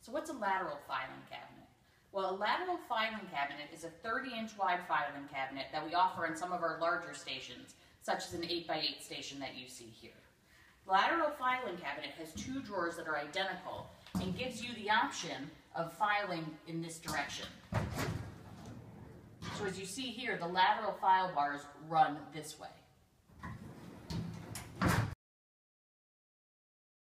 So what's a lateral filing cabinet? Well, a lateral filing cabinet is a 30-inch wide filing cabinet that we offer in some of our larger stations, such as an 8x8 station that you see here. The lateral filing cabinet has two drawers that are identical and gives you the option of filing in this direction. So as you see here, the lateral file bars run this way.